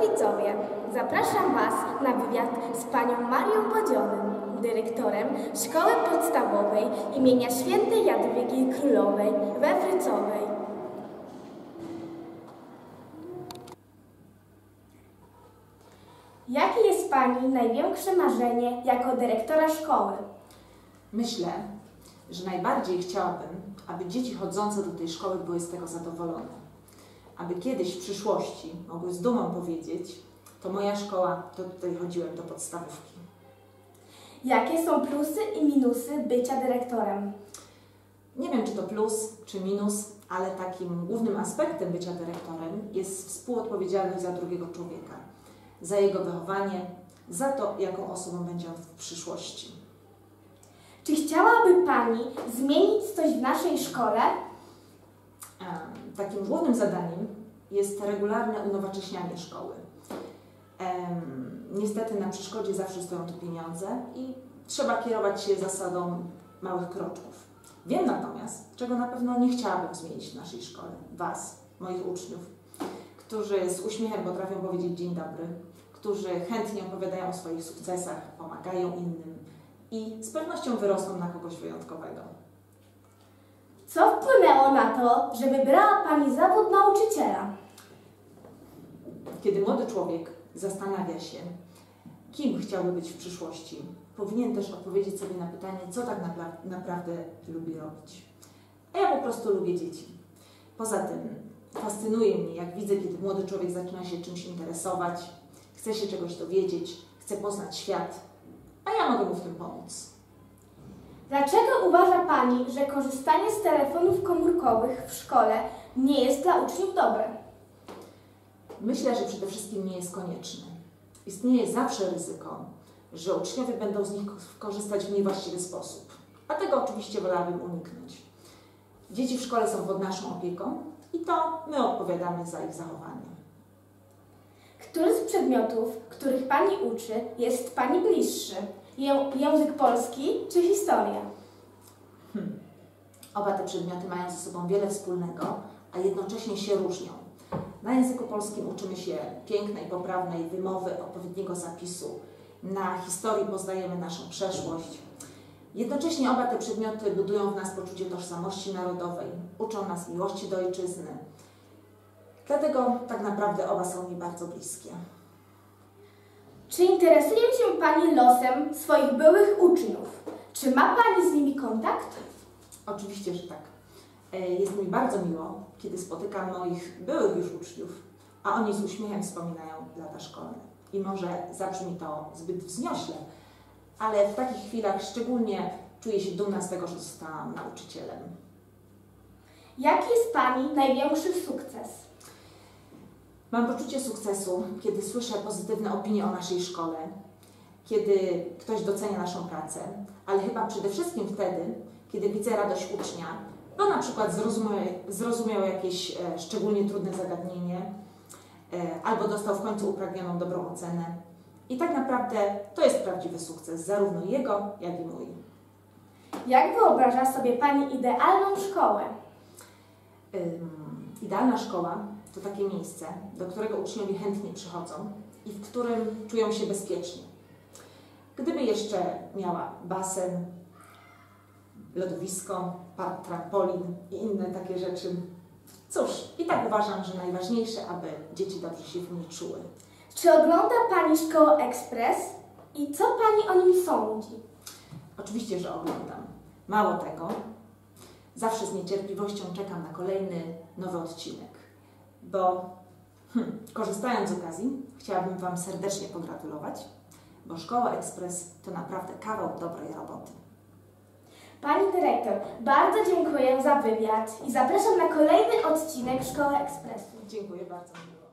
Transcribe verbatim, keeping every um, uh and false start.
widzowie, zapraszam Was na wywiad z panią Marią Bodzionym, dyrektorem Szkoły Podstawowej imienia Świętej Jadwigi Królowej we Frycowej. Jakie jest Pani największe marzenie jako dyrektora szkoły? Myślę, że najbardziej chciałabym, aby dzieci chodzące do tej szkoły były z tego zadowolone. Aby kiedyś w przyszłości mogły z dumą powiedzieć, to moja szkoła, to tutaj chodziłem do podstawówki. Jakie są plusy i minusy bycia dyrektorem? Nie wiem, czy to plus, czy minus, ale takim głównym aspektem bycia dyrektorem jest współodpowiedzialność za drugiego człowieka, za jego wychowanie, za to, jaką osobą będzie on w przyszłości. Czy chciałaby Pani zmienić coś w naszej szkole? Takim głównym zadaniem jest regularne unowocześnianie szkoły. Niestety na przeszkodzie zawsze stoją tu pieniądze i trzeba kierować się zasadą małych kroczków. Wiem natomiast, czego na pewno nie chciałabym zmienić w naszej szkole. Was, moich uczniów, którzy z uśmiechem potrafią powiedzieć dzień dobry, którzy chętnie opowiadają o swoich sukcesach, pomagają innym i z pewnością wyrosną na kogoś wyjątkowego. Co wpłynęło na to, że wybrała Pani zawód nauczyciela? Kiedy młody człowiek zastanawia się, kim chciałby być w przyszłości, powinien też odpowiedzieć sobie na pytanie, co tak napra naprawdę lubi robić. A ja po prostu lubię dzieci. Poza tym fascynuje mnie, jak widzę, kiedy młody człowiek zaczyna się czymś interesować, chce się czegoś dowiedzieć, chce poznać świat, a ja mogę mu w tym pomóc. Dlaczego uważa Pani, że korzystanie z telefonów komórkowych w szkole nie jest dla uczniów dobre? Myślę, że przede wszystkim nie jest konieczne. Istnieje zawsze ryzyko, że uczniowie będą z nich korzystać w niewłaściwy sposób, a tego oczywiście wolałabym uniknąć. Dzieci w szkole są pod naszą opieką i to my odpowiadamy za ich zachowanie. Który z przedmiotów, których Pani uczy, jest Pani bliższy? Ję język polski czy historia? Hmm. Oba te przedmioty mają ze sobą wiele wspólnego, a jednocześnie się różnią. Na języku polskim uczymy się pięknej, poprawnej wymowy, odpowiedniego zapisu. Na historii poznajemy naszą przeszłość. Jednocześnie oba te przedmioty budują w nas poczucie tożsamości narodowej, uczą nas miłości do ojczyzny. Dlatego tak naprawdę oba są mi bardzo bliskie. Czy interesuje się Pani losem swoich byłych uczniów? Czy ma Pani z nimi kontakt? Oczywiście, że tak. Jest mi bardzo miło, kiedy spotykam moich byłych już uczniów, a oni z uśmiechem wspominają lata szkolne. I może zabrzmi to zbyt wzniośle, ale w takich chwilach szczególnie czuję się dumna z tego, że zostałam nauczycielem. Jaki jest Pani największy sukces? Mam poczucie sukcesu, kiedy słyszę pozytywne opinie o naszej szkole, kiedy ktoś docenia naszą pracę, ale chyba przede wszystkim wtedy, kiedy widzę radość ucznia, bo na przykład zrozumiał, zrozumiał jakieś e, szczególnie trudne zagadnienie, e, albo dostał w końcu upragnioną dobrą ocenę. I tak naprawdę to jest prawdziwy sukces, zarówno jego, jak i mój. Jak wyobraża sobie Pani idealną szkołę? Ym, idealna szkoła to takie miejsce, do którego uczniowie chętnie przychodzą i w którym czują się bezpiecznie. Gdyby jeszcze miała basen, lodowisko, park trampolin i inne takie rzeczy. Cóż, i tak uważam, że najważniejsze, aby dzieci dobrze się w niej czuły. Czy ogląda Pani Szkołę Ekspres i co Pani o nim sądzi? Oczywiście, że oglądam. Mało tego, zawsze z niecierpliwością czekam na kolejny, nowy odcinek, bo hmm, korzystając z okazji, chciałabym Wam serdecznie pogratulować, bo Szkoła Ekspres to naprawdę kawał dobrej roboty. Pani dyrektor, bardzo dziękuję za wywiad i zapraszam na kolejny odcinek Szkoły Ekspresu. Dziękuję bardzo.